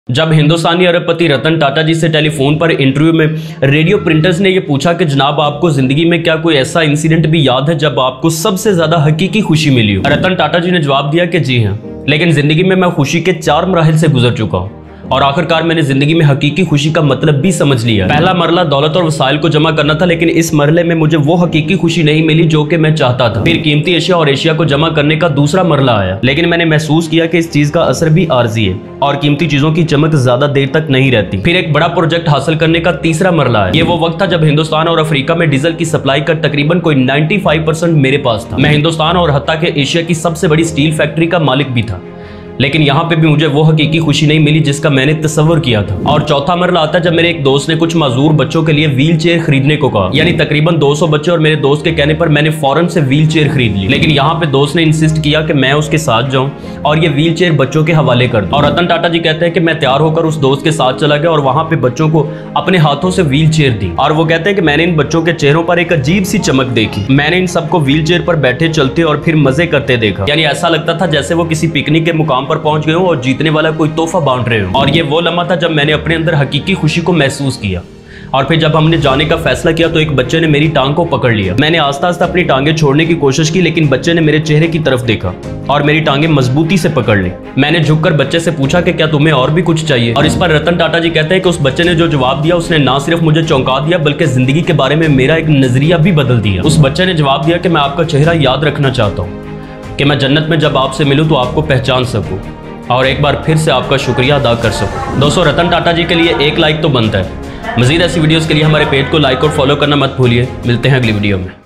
जब हिंदुस्तानी अरबपति रतन टाटा जी से टेलीफोन पर इंटरव्यू में रेडियो प्रिंटर्स ने यह पूछा कि जनाब आपको जिंदगी में क्या कोई ऐसा इंसिडेंट भी याद है जब आपको सबसे ज्यादा हकीकी खुशी मिली हो। रतन टाटा जी ने जवाब दिया कि जी हाँ, लेकिन जिंदगी में मैं खुशी के 4 मराहिल से गुजर चुका हूँ और आखिरकार मैंने जिंदगी में हकीकी खुशी का मतलब भी समझ लिया। पहला मरला दौलत और वसाइल को जमा करना था, लेकिन इस मरले में मुझे वो हकीकी खुशी नहीं मिली जो कि मैं चाहता था। फिर कीमती एशिया और एशिया को जमा करने का दूसरा मरला आया, लेकिन मैंने महसूस किया कि इस चीज का असर भी आर्जी है और कीमती चीजों की चमक ज्यादा देर तक नहीं रहती। फिर एक बड़ा प्रोजेक्ट हासिल करने का तीसरा मरला है। ये वो वक्त था जब हिंदुस्तान और अफ्रीका में डीजल की सप्लाई का तकरीबन कोई 95% मेरे पास था। मैं हिंदुस्तान और हत्ता के एशिया की सबसे बड़ी स्टील फैक्ट्री का मालिक भी था, लेकिन यहाँ पे भी मुझे वो हकीकी खुशी नहीं मिली जिसका मैंने तस्वर किया था। और चौथा मरला आता जब मेरे एक दोस्त ने कुछ माजूर बच्चों के लिए व्हील चेयर खरीदने को कहा, यानी तकरीबन 200 बच्चे, और मेरे दोस्त के कहने पर मैंने फौरन से व्हील चेयर खरीद ली। लेकिन यहाँ पे दोस्त ने इंसिस्ट किया कि मैं उसके साथ जाऊं और ये व्हील चेयर बच्चों के हवाले कर दूं। और रतन टाटा जी कहते हैं कि मैं तैयार होकर उस दोस्त के साथ चला गया और वहां पे बच्चों को अपने हाथों से व्हील चेयर दी। और वो कहते हैं कि मैंने इन बच्चों के चेहरों पर एक अजीब सी चमक देखी। मैंने इन सबको व्हील चेयर पर बैठे, चलते और फिर मजे करते देखा, यानी ऐसा लगता था जैसे वो किसी पिकनिक के मुकाम पर पहुंच गए हो और जीतने वाला कोई तोहफा बांट रहे हो। और ये वो लम्हा था जब मैंने अपने अंदर हकीकी खुशी को महसूस किया। और फिर जब हमने जाने का फैसला किया तो एक बच्चे ने मेरी टांग को पकड़ लिया। मैंने आस्ता आस्ता अपनी टांगे छोड़ने की कोशिश की, लेकिन बच्चे ने मेरे चेहरे की तरफ देखा और मेरी टांगे मजबूती से पकड़ ली। मैंने झुककर बच्चे से पूछा कि क्या तुम्हें और भी कुछ चाहिए। और इस पर रतन टाटा जी कहते हैं कि उस बच्चे ने जो जवाब दिया उसने ना सिर्फ मुझे चौंका दिया बल्कि जिंदगी के बारे में मेरा एक नजरिया भी बदल दिया। उस बच्चे ने जवाब दिया कि मैं आपका चेहरा याद रखना चाहता हूँ कि मैं जन्नत में जब आपसे मिलूं तो आपको पहचान सकूं और एक बार फिर से आपका शुक्रिया अदा कर सकूं। दोस्तों, रतन टाटा जी के लिए एक लाइक तो बनता है। मजीद ऐसी वीडियोस के लिए हमारे पेज को लाइक और फॉलो करना मत भूलिए। मिलते हैं अगली वीडियो में।